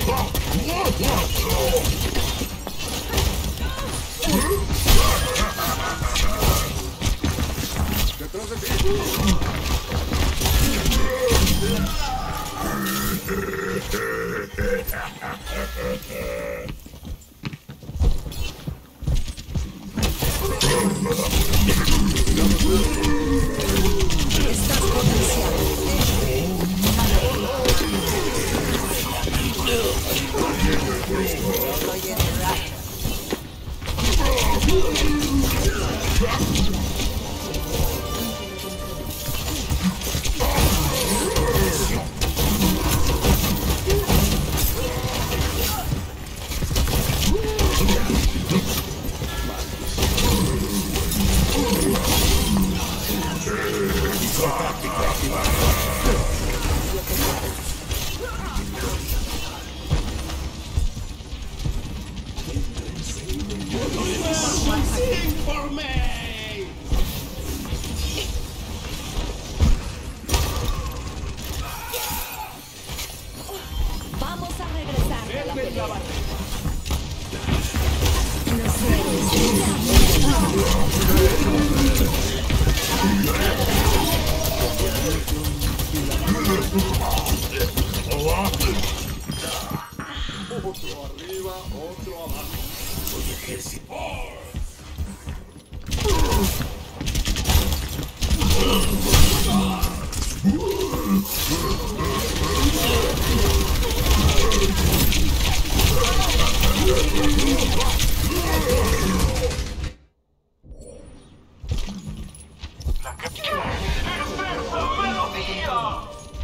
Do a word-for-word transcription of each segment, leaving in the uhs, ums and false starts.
¡Detrás de ti! Estás potenciado. Estoy en el rayo. Vamos a regresar a la pelea. Otro arriba, otro abajo. Soy ejército. La captura. ¡Inmensa melodía!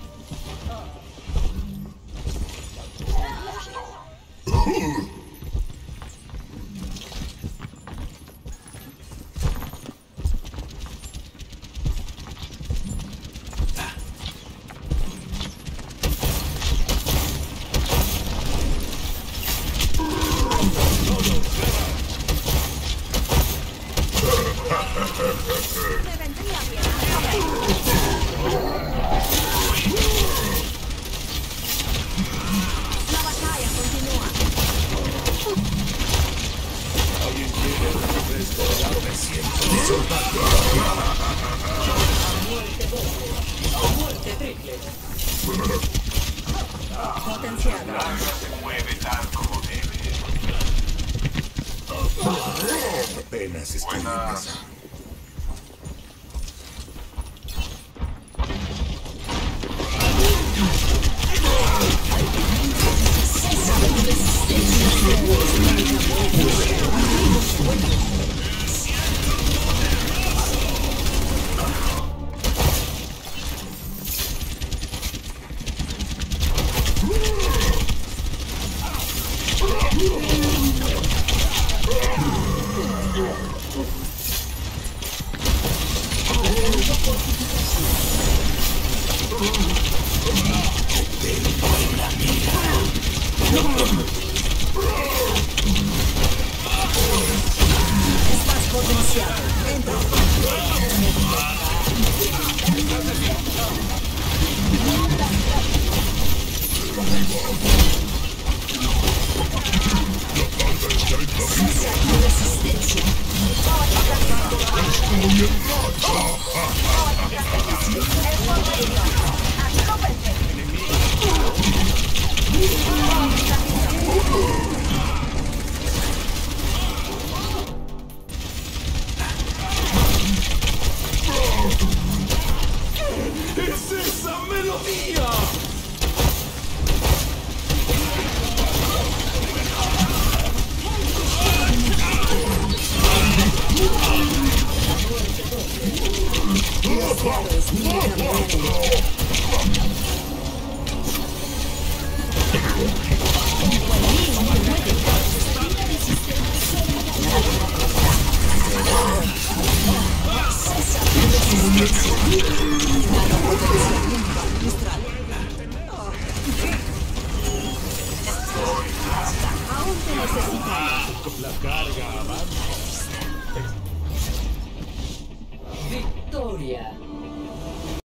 Me vendría bien. La batalla continúa. ¿Alguien quiere un refresco de agua? Me siento Muerte doble. Muerte triple. Potenciado. Nada se mueve tal como debe. apenas estoy Buenas. empezando. Estás potenciado. Entra. Cesa tu resistencia. ¡Acrópense!